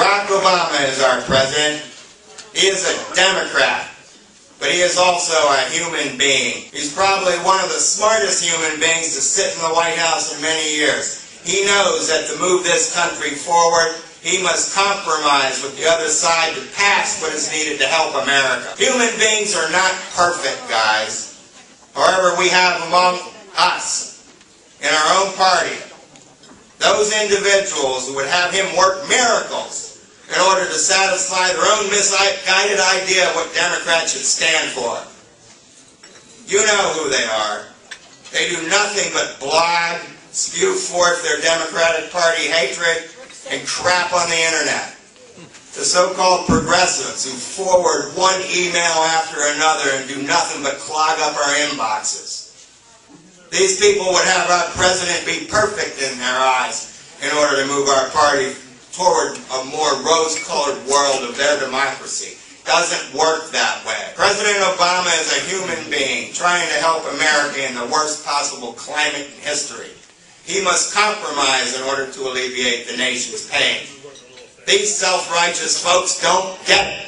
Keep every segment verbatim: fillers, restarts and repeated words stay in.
Barack Obama is our president. He is a Democrat, but he is also a human being. He's probably one of the smartest human beings to sit in the White House in many years. He knows that to move this country forward, he must compromise with the other side to pass what is needed to help America. Human beings are not perfect, guys. However, we have among us, in our own party, those individuals who would have him work miracles in order to satisfy their own misguided idea of what Democrats should stand for. You know who they are. They do nothing but blog, spew forth their Democratic Party hatred, and crap on the internet. The so-called progressives who forward one email after another and do nothing but clog up our inboxes. These people would have our president be perfect in their eyes in order to move our party toward a more rose-colored world of their democracy. Doesn't work that way. President Obama is a human being trying to help America in the worst possible climate in history. He must compromise in order to alleviate the nation's pain. These self-righteous folks don't get it.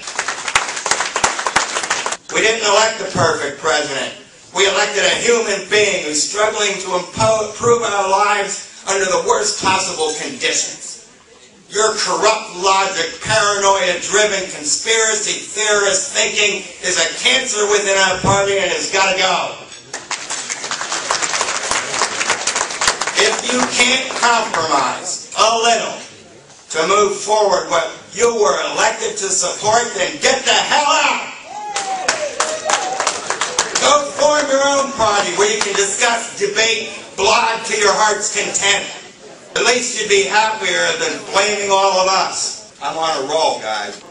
We didn't elect a perfect president. We elected a human being who's struggling to improve our lives under the worst possible conditions. Your corrupt logic, paranoia-driven, conspiracy theorist thinking is a cancer within our party and has got to go. If you can't compromise a little to move forward what you were elected to support, then get the hell out! Go form your own party where you can discuss, debate, blog to your heart's content. At least you'd be happier than blaming all of us. I'm on a roll, guys.